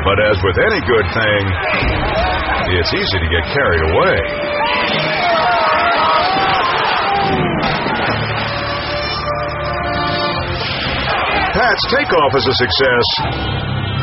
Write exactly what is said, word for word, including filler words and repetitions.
But as with any good thing, it's easy to get carried away. Pat's takeoff is a success,